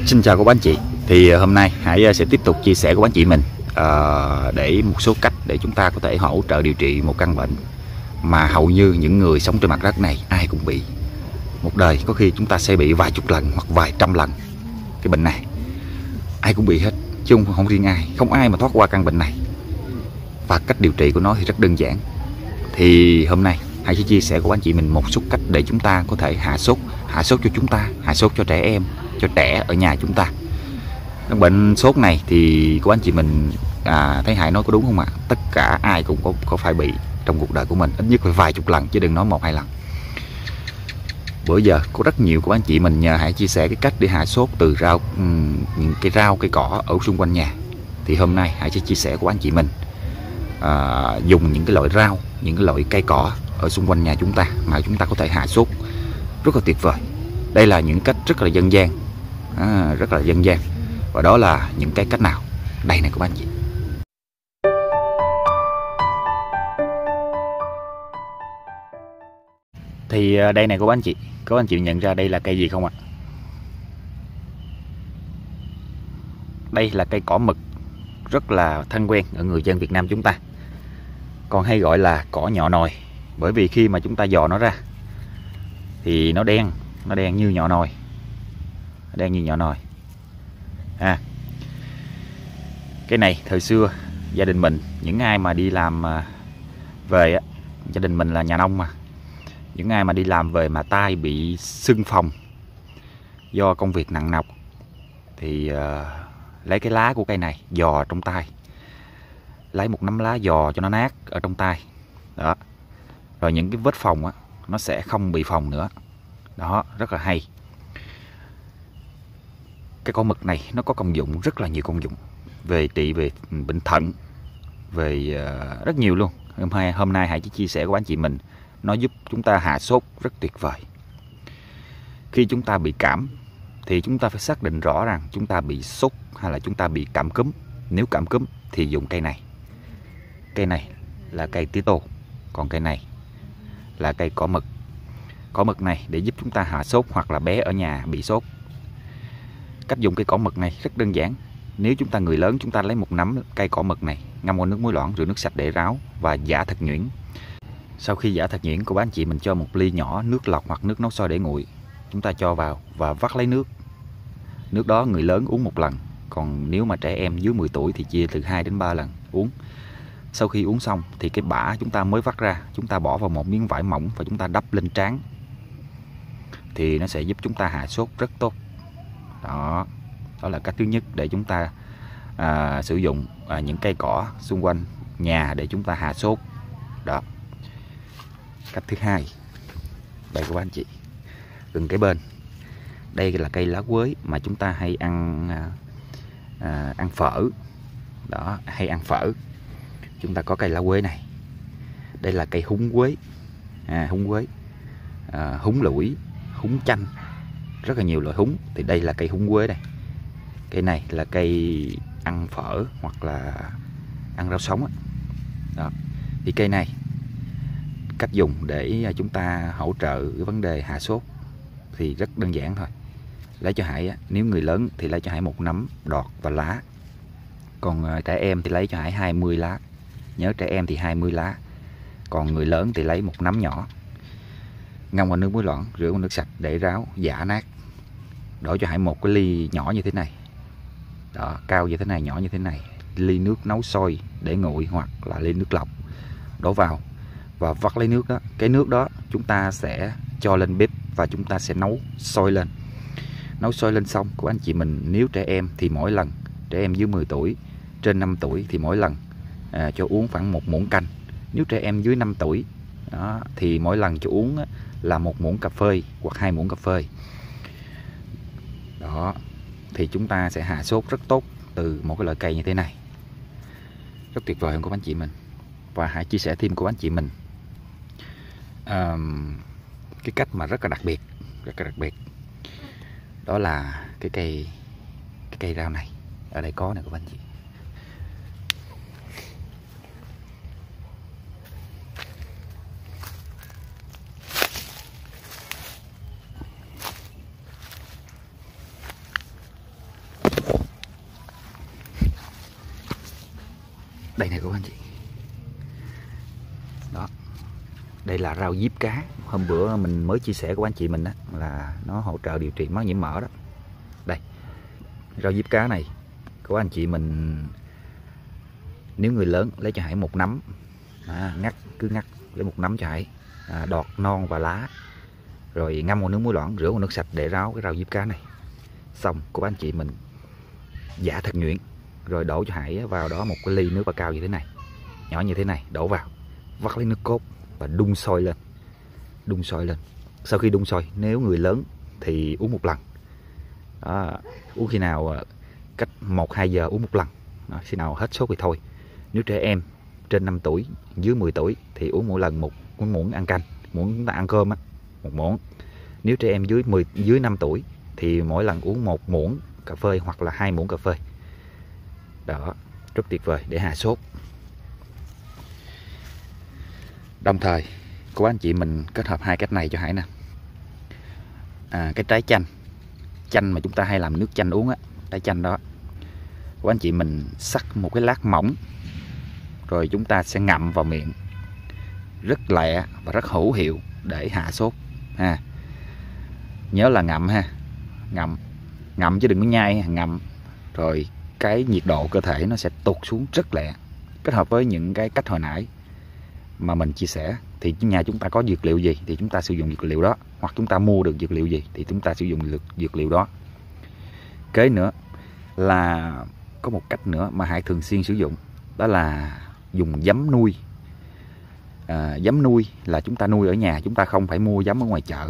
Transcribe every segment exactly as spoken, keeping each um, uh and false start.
Xin chào các anh chị. Thì hôm nay Hải sẽ tiếp tục chia sẻ của anh chị mình uh, để một số cách để chúng ta có thể hỗ trợ điều trị một căn bệnh mà hầu như những người sống trên mặt đất này ai cũng bị. Một đời có khi chúng ta sẽ bị vài chục lần hoặc vài trăm lần. Cái bệnh này ai cũng bị hết, chứ không, không riêng ai, không ai mà thoát qua căn bệnh này. Và cách điều trị của nó thì rất đơn giản. Thì hôm nay Hải sẽ chia sẻ của anh chị mình một số cách để chúng ta có thể hạ sốt, hạ sốt cho chúng ta, hạ sốt cho trẻ em, cho trẻ ở nhà chúng ta. Căn bệnh sốt này thì của anh chị mình à, thấy Hải nói có đúng không ạ? Tất cả ai cũng có, có phải bị trong cuộc đời của mình, ít nhất phải vài chục lần chứ đừng nói một hai lần. Bữa giờ có rất nhiều của anh chị mình nhờ Hải chia sẻ cái cách để hạ sốt từ rau, những cái rau cây cỏ ở xung quanh nhà. Thì hôm nay Hải sẽ chia sẻ của anh chị mình à, dùng những cái loại rau, những cái loại cây cỏ ở xung quanh nhà chúng ta mà chúng ta có thể hạ sốt rất là tuyệt vời. Đây là những cách rất là dân gian, à, rất là dân gian. Và đó là những cái cách nào? Đây này các anh chị. Thì đây này các anh chị, các anh chị nhận ra đây là cây gì không ạ? Đây là cây cỏ mực, rất là thân quen ở người dân Việt Nam chúng ta. Còn hay gọi là cỏ nhọ nồi, bởi vì khi mà chúng ta dò nó ra thì nó đen, nó đen như nhọ nồi, đen như nhọ nồi. À, cái này thời xưa gia đình mình, những ai mà đi làm về á, gia đình mình là nhà nông mà, những ai mà đi làm về mà tai bị sưng phồng do công việc nặng nhọc thì uh, lấy cái lá của cây này dò trong tai, lấy một nắm lá dò cho nó nát ở trong tai đó, rồi những cái vết phồng á nó sẽ không bị phồng nữa. Đó, rất là hay. Cái cỏ mực này nó có công dụng, rất là nhiều công dụng về trị về bệnh thận, về uh, rất nhiều luôn. Hôm nay hôm nay hãy chia sẻ của anh chị mình, nó giúp chúng ta hạ sốt rất tuyệt vời. Khi chúng ta bị cảm thì chúng ta phải xác định rõ rằng chúng ta bị sốt hay là chúng ta bị cảm cúm. Nếu cảm cúm thì dùng cây này. Cây này là cây tía tô, còn cây này là cây cỏ mực. Cỏ mực này để giúp chúng ta hạ sốt hoặc là bé ở nhà bị sốt. Cách dùng cây cỏ mực này rất đơn giản. Nếu chúng ta người lớn, chúng ta lấy một nắm cây cỏ mực này, ngâm qua nước muối loãng, rửa nước sạch để ráo và giã thật nhuyễn. Sau khi giã thật nhuyễn, cô bác anh chị mình cho một ly nhỏ nước lọc hoặc nước nấu sôi để nguội. Chúng ta cho vào và vắt lấy nước. Nước đó người lớn uống một lần, còn nếu mà trẻ em dưới mười tuổi thì chia từ hai đến ba lần uống. Sau khi uống xong thì cái bã chúng ta mới vắt ra, chúng ta bỏ vào một miếng vải mỏng và chúng ta đắp lên trán. Thì nó sẽ giúp chúng ta hạ sốt rất tốt. Đó, đó là cách thứ nhất để chúng ta à, sử dụng à, những cây cỏ xung quanh nhà để chúng ta hạ sốt. Đó. Cách thứ hai, đây các anh chị, gần cái bên, đây là cây lá quế mà chúng ta hay ăn à, ăn phở. Đó, hay ăn phở. Chúng ta có cây lá quế này. Đây là cây húng quế, à, húng quế, à, húng lủi, húng chanh, rất là nhiều loại húng. Thì đây là cây húng quế đây. Cây này là cây ăn phở hoặc là ăn rau sống. Đó. Thì cây này cách dùng để chúng ta hỗ trợ cái vấn đề hạ sốt thì rất đơn giản thôi. Lấy cho Hải, nếu người lớn thì lấy cho Hải một nắm đọt và lá. Còn trẻ em thì lấy cho Hải hai mươi lá. Nhớ trẻ em thì hai mươi lá. Còn người lớn thì lấy một nắm nhỏ. Ngâm qua nước muối loãng, rửa qua nước sạch để ráo, giã nát. Đổ cho Hải một cái ly nhỏ như thế này. Đó, cao như thế này, nhỏ như thế này. Ly nước nấu sôi để nguội hoặc là ly nước lọc. Đổ vào và vắt lấy nước đó. Cái nước đó chúng ta sẽ cho lên bếp và chúng ta sẽ nấu sôi lên. Nấu sôi lên xong của anh chị mình, nếu trẻ em thì mỗi lần, trẻ em dưới mười tuổi, trên năm tuổi thì mỗi lần à, cho uống khoảng một muỗng canh. Nếu trẻ em dưới năm tuổi đó, thì mỗi lần cho uống là một muỗng cà phê hoặc hai muỗng cà phê. Đó, thì chúng ta sẽ hạ sốt rất tốt từ một cái loại cây như thế này. Rất tuyệt vời không của anh chị mình. Và hãy chia sẻ thêm của anh chị mình à, cái cách mà rất là đặc biệt, rất là đặc biệt. Đó là cái cây cái cây rau này. Ở đây có nè các anh chị. Đây này các anh chị. Đó. Đây là rau diếp cá. Hôm bữa mình mới chia sẻ của anh chị mình đó, là nó hỗ trợ điều trị máu nhiễm mỡ đó. Đây. Rau diếp cá này của anh chị mình, nếu người lớn lấy cho Hải một nắm, à, ngắt cứ ngắt lấy một nắm cho Hải, à, đọt non và lá, rồi ngâm vào nước muối loãng, rửa vào nước sạch để ráo cái rau diếp cá này. Xong của anh chị mình giã thật nhuyễn, rồi đổ cho Hải vào đó một cái ly nước cao như thế này, nhỏ như thế này, đổ vào, vắt lấy nước cốt và đun sôi lên. Đun sôi lên. Sau khi đun sôi, nếu người lớn thì uống một lần. Đó, uống khi nào cách một hai giờ uống một lần. Đó, khi nào hết sốt thì thôi. Nếu trẻ em trên năm tuổi, dưới mười tuổi thì uống mỗi lần một muỗng ăn canh, muỗng chúng ta ăn cơm á, một muỗng. Nếu trẻ em dưới mười dưới năm tuổi thì mỗi lần uống một muỗng cà phê hoặc là hai muỗng cà phê. Đó, rất tuyệt vời để hạ sốt. Đồng thời của anh chị mình kết hợp hai cách này cho Hải nè. À, cái trái chanh, chanh mà chúng ta hay làm nước chanh uống á, trái chanh đó của anh chị mình sắc một cái lát mỏng, rồi chúng ta sẽ ngậm vào miệng, rất lẹ và rất hữu hiệu để hạ sốt ha. Nhớ là ngậm ha, ngậm ngậm chứ đừng có nhai, ngậm rồi cái nhiệt độ cơ thể nó sẽ tụt xuống rất lẹ. Kết hợp với những cái cách hồi nãy mà mình chia sẻ thì nhà chúng ta có dược liệu gì thì chúng ta sử dụng dược liệu đó, hoặc chúng ta mua được dược liệu gì thì chúng ta sử dụng dược, dược liệu đó. Kế nữa là có một cách nữa mà Hải thường xuyên sử dụng, đó là dùng giấm nuôi. À, giấm nuôi là chúng ta nuôi ở nhà, chúng ta không phải mua giấm ở ngoài chợ.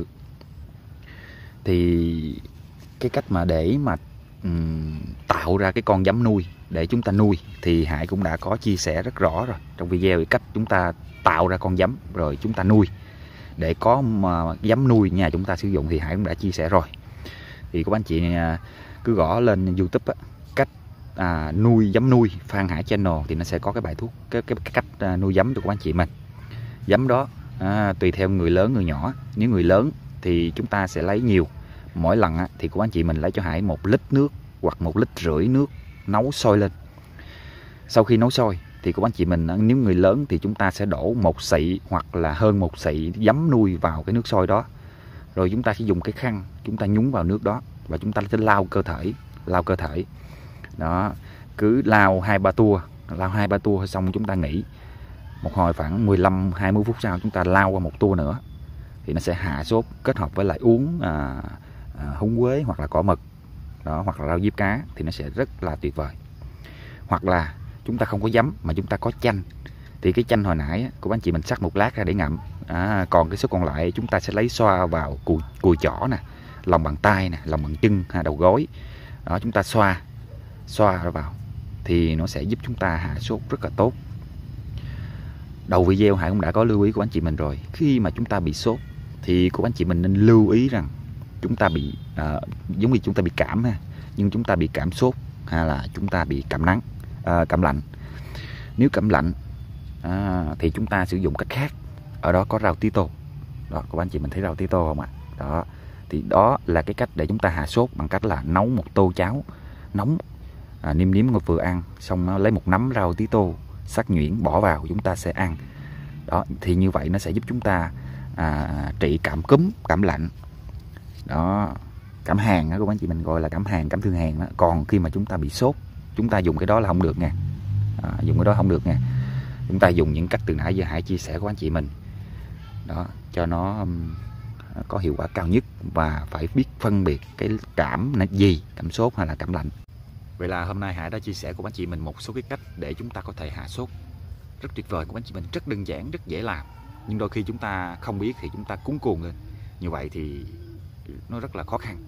Thì cái cách mà để mà um, tạo ra cái con giấm nuôi để chúng ta nuôi thì Hải cũng đã có chia sẻ rất rõ rồi trong video, cách chúng ta tạo ra con giấm rồi chúng ta nuôi. Để có mà giấm nuôi nhà chúng ta sử dụng thì Hải cũng đã chia sẻ rồi. Thì các anh chị cứ gõ lên YouTube á, cách à, nuôi giấm nuôi Phan Hải Channel thì nó sẽ có cái bài thuốc, cái, cái, cái cách à, nuôi giấm cho các anh chị mình. Giấm đó à, tùy theo người lớn người nhỏ. Nếu người lớn thì chúng ta sẽ lấy nhiều. Mỗi lần á, thì của anh chị mình lấy cho Hải một lít nước hoặc một lít rưỡi nước, nấu sôi lên. Sau khi nấu sôi thì của anh chị mình, nếu người lớn thì chúng ta sẽ đổ một xị hoặc là hơn một xị giấm nuôi vào cái nước sôi đó. Rồi chúng ta sẽ dùng cái khăn, chúng ta nhúng vào nước đó và chúng ta sẽ lau cơ thể, lau cơ thể. Đó, cứ lau hai ba tua, lau hai ba tua xong chúng ta nghỉ. Một hồi khoảng mười lăm hai mươi phút sau chúng ta lau qua một tua nữa thì nó sẽ hạ sốt, kết hợp với lại uống à, à, húng quế hoặc là cỏ mực. Đó, hoặc là rau diếp cá thì nó sẽ rất là tuyệt vời. Hoặc là chúng ta không có giấm mà chúng ta có chanh thì cái chanh hồi nãy của anh chị mình sắc một lát ra để ngậm. À, còn cái số còn lại chúng ta sẽ lấy xoa vào cùi, cùi chỏ nè, lòng bàn tay nè, lòng bàn chân, đầu gối. Đó, chúng ta xoa xoa ra vào thì nó sẽ giúp chúng ta hạ sốt rất là tốt. Đầu video Hải cũng đã có lưu ý của anh chị mình rồi. Khi mà chúng ta bị sốt thì của anh chị mình nên lưu ý rằng chúng ta bị à, giống như chúng ta bị cảm ha, nhưng chúng ta bị cảm sốt hay là chúng ta bị cảm nắng, à, cảm lạnh. Nếu cảm lạnh à, thì chúng ta sử dụng cách khác. Ở đó có rau tía tô. Đó, các anh chị mình thấy rau tía tô không ạ? Đó, thì đó là cái cách để chúng ta hạ sốt bằng cách là nấu một tô cháo nóng, à, nêm nếm vừa ăn, xong nó lấy một nắm rau tía tô sắc nhuyễn bỏ vào chúng ta sẽ ăn. Đó, thì như vậy nó sẽ giúp chúng ta à, trị cảm cúm, cảm lạnh. Đó, cảm hàn đó, các anh chị mình gọi là cảm hàn, cảm thương hàn đó. Còn khi mà chúng ta bị sốt, chúng ta dùng cái đó là không được nha. À, dùng cái đó không được nha. Chúng ta dùng những cách từ nãy giờ Hải chia sẻ của anh chị mình. Đó, cho nó um, có hiệu quả cao nhất và phải biết phân biệt cái cảm là gì, cảm sốt hay là cảm lạnh. Vậy là hôm nay Hải đã chia sẻ của anh chị mình một số cái cách để chúng ta có thể hạ sốt rất tuyệt vời của anh chị mình, rất đơn giản, rất dễ làm. Nhưng đôi khi chúng ta không biết thì chúng ta cuống cuồng lên. Như vậy thì nó rất là khó khăn.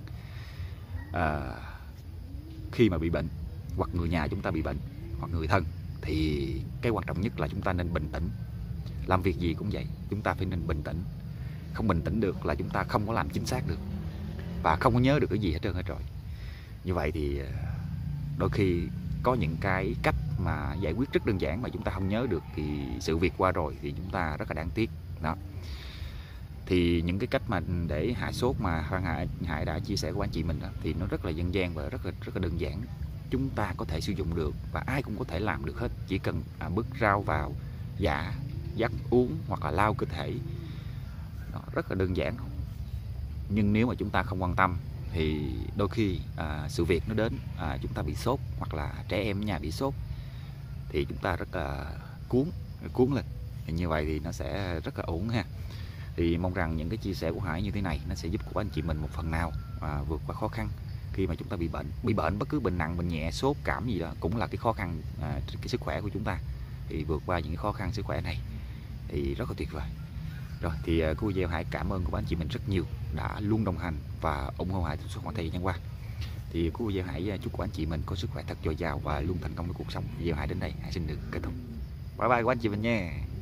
À, khi mà bị bệnh hoặc người nhà chúng ta bị bệnh hoặc người thân thì cái quan trọng nhất là chúng ta nên bình tĩnh. Làm việc gì cũng vậy, chúng ta phải nên bình tĩnh. Không bình tĩnh được là chúng ta không có làm chính xác được và không có nhớ được cái gì hết trơn hết rồi. Như vậy thì đôi khi có những cái cách mà giải quyết rất đơn giản mà chúng ta không nhớ được thì sự việc qua rồi thì chúng ta rất là đáng tiếc. Đó, thì những cái cách mà để hạ sốt mà Phan Hải, Hải đã chia sẻ của anh chị mình đó, thì nó rất là dân gian và rất là rất là đơn giản. chúng ta có thể sử dụng được và ai cũng có thể làm được hết. Chỉ cần à, bước rau vào dạ, dắt uống hoặc là lau cơ thể, đó, rất là đơn giản. Nhưng nếu mà chúng ta không quan tâm thì đôi khi à, sự việc nó đến, à, chúng ta bị sốt hoặc là trẻ em ở nhà bị sốt thì chúng ta rất là cuốn cuốn lên, thì như vậy thì nó sẽ rất là ổn ha. Thì mong rằng những cái chia sẻ của Hải như thế này nó sẽ giúp của anh chị mình một phần nào à, vượt qua khó khăn khi mà chúng ta bị bệnh. Bị bệnh bất cứ bệnh nặng, bệnh nhẹ, sốt, cảm gì đó cũng là cái khó khăn à, cái sức khỏe của chúng ta. Thì vượt qua những cái khó khăn sức khỏe này thì rất là tuyệt vời. Rồi thì uh, cô video Hải cảm ơn của anh chị mình rất nhiều đã luôn đồng hành và ủng hộ Hải trong suốt khoảng thời gian qua. Thì cô video Hải chúc của anh chị mình có sức khỏe thật dồi dào và luôn thành công trong cuộc sống. Video Hải đến đây Hải xin được kết thúc. Bye bye của anh chị mình nha.